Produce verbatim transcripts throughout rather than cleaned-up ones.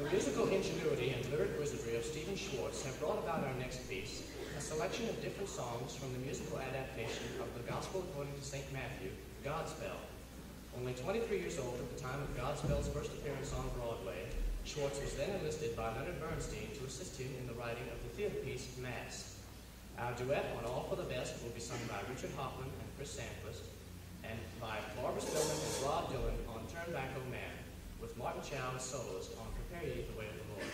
The musical ingenuity and lyric wizardry of Stephen Schwartz have brought about our next piece, a selection of different songs from the musical adaptation of the Gospel according to Saint Matthew, Godspell. Only twenty-three years old at the time of Godspell's first appearance on Broadway, Schwartz was then enlisted by Leonard Bernstein to assist him in the writing of the theater piece, Mass. Our duet on All for the Best will be sung by Richard Hoffman and Chris Sandquist, and by Barbara Spillman and Rob Dylan on Turn Back, O Man, with Martin Chow as soloist on Prepare Ye the Way of the Lord.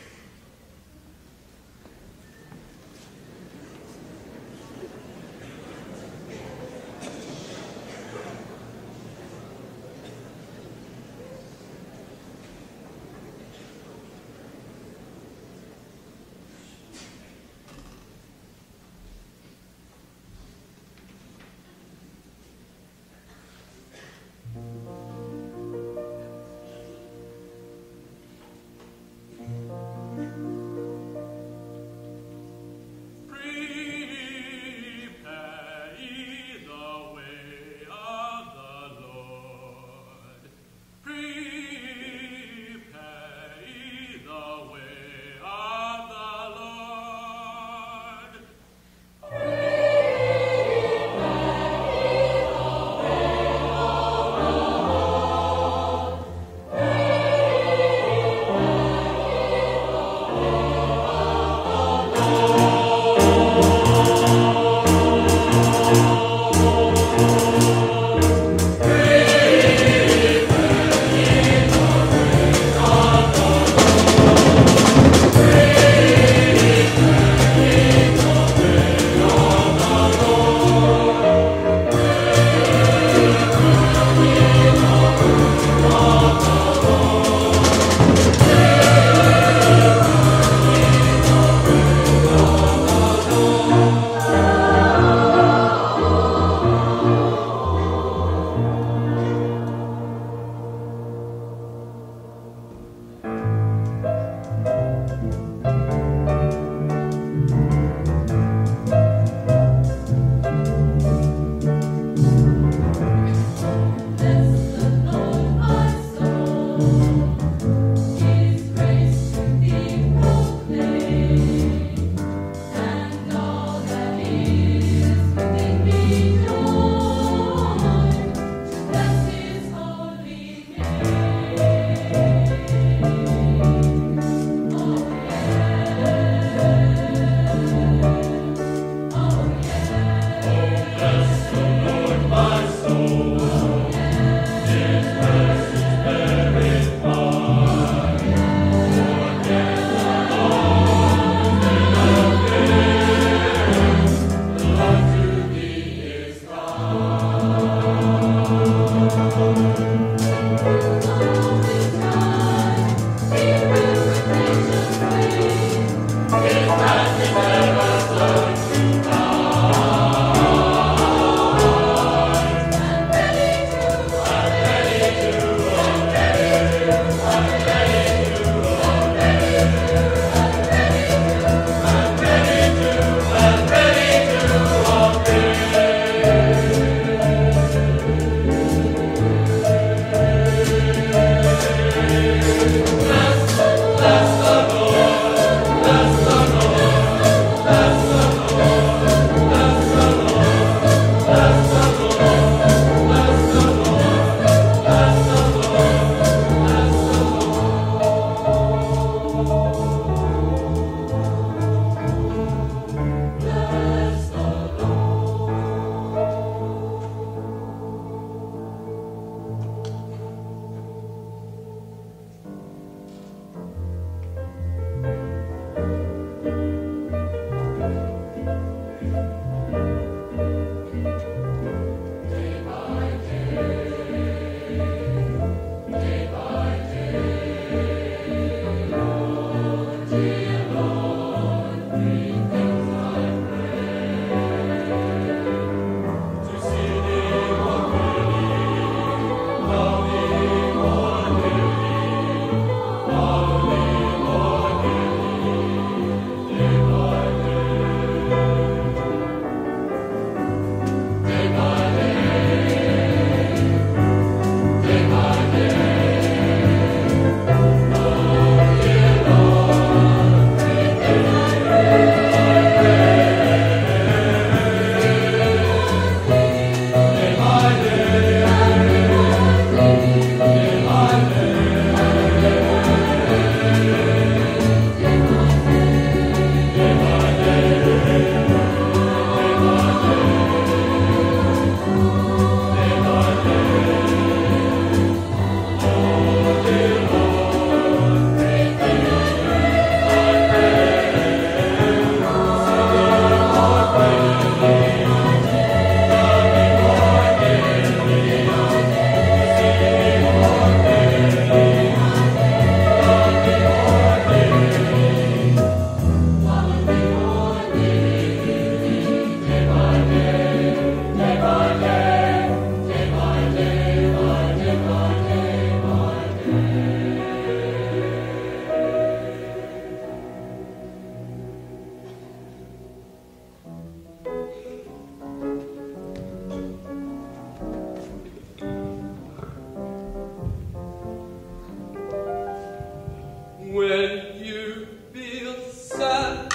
When you feel sad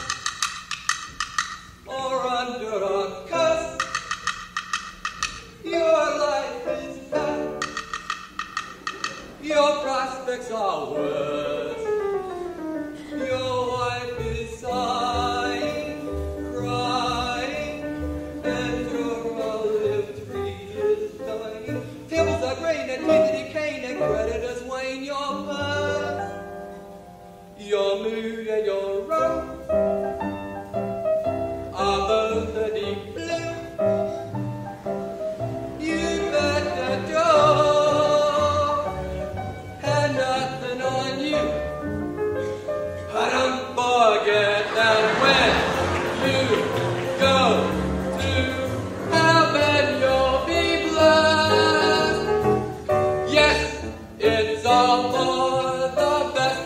or under a curse, your life is bad, your prospects are worse, your wife is sighing, crying, and your olive tree is dying. Tables are graying and teeth are decaying and creditors wane your purse. Your mood and your run are both a deep blue. You better go, had nothing on you. I don't forget that when you go to heaven, you'll be blessed. Yes, it's all for the best.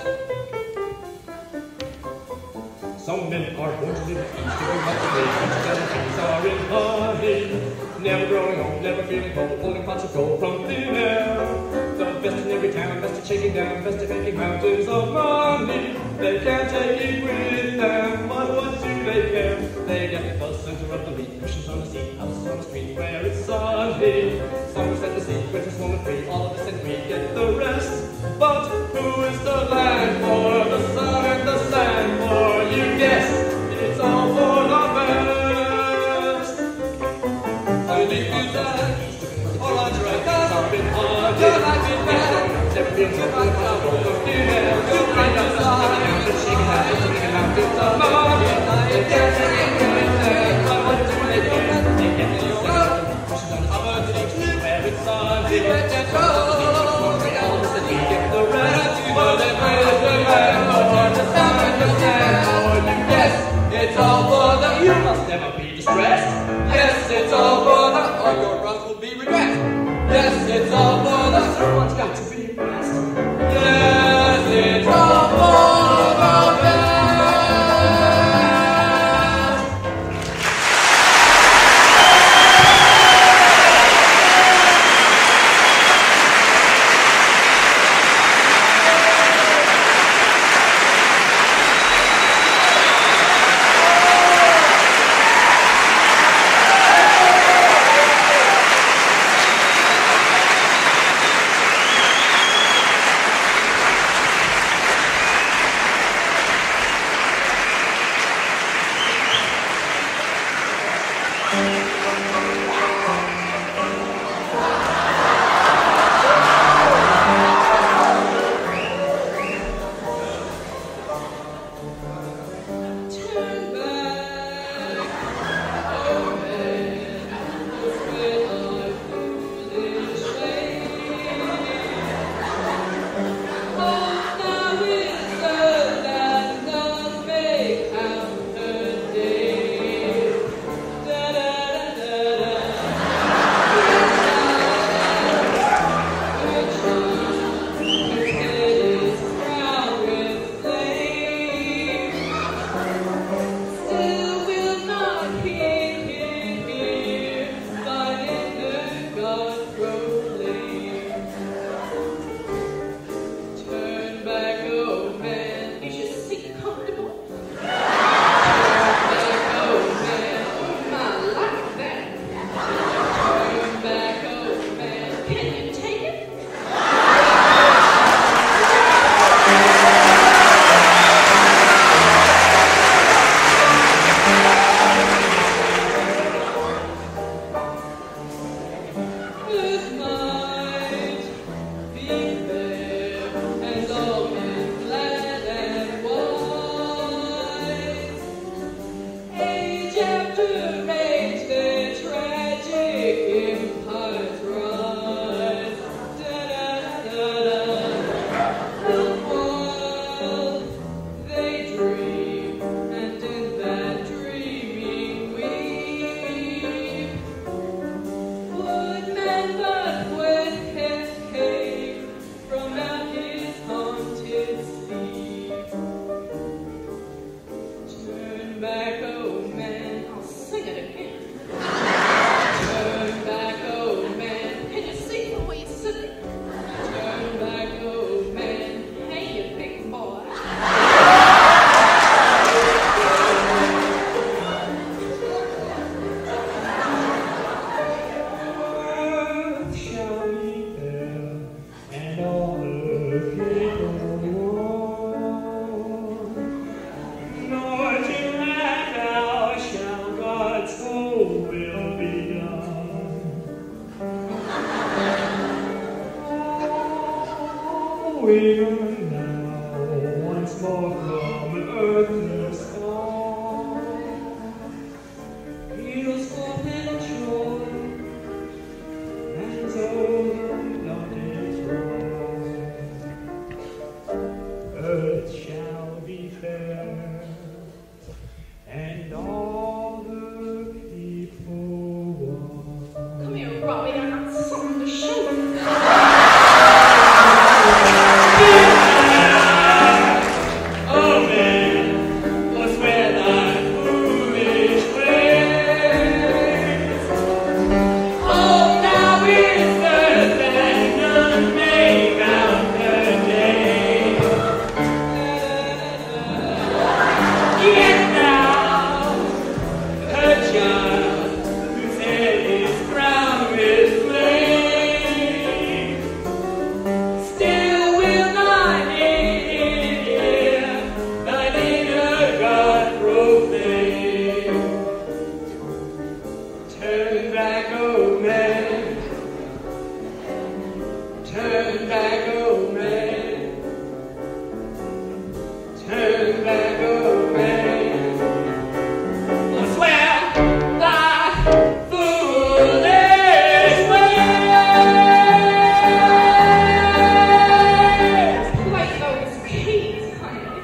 Some men are born to live east, giving up the day, each other things are in honey. Never growing old, never feeling cold, holding pots of gold from thin air. The best in every town, best at shaking down, best at making mountains of money. They can't take it with them, but what do they care? They get the center of the league, cushions on the seat, houses on the street where it's sunny. Some set the sea, winter's warm and free, all of us and we get the rest. But who is the land for, the sun and the sand for? You guess, it's all for the best. So you leave you sad, or under a gun, your life is bad. Never been so much of a female. You find your side, Shaking out, shaking out, it's a money. they can't take it with them, but what do they do? They get the You center go, of the cushions on the I'm seat, under the cliff, where it's you sunny. better go. more from an earthly song. Heals hope and joy, and over not is wrong. Earth shall be fair, and all the people one. Come here, Robbie, I got something to show you. Oh man, what's with thy foolish ways? Oh, now is the that none may count the day. Yet now, a child whose head is crowned with flame, still will thine ear, thine inner God profane. Turn back, O man, turn back, O man, turn back, O man. I swear thy foolish ways. Play those keys, honey.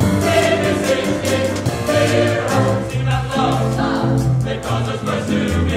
Because it's mercy to me.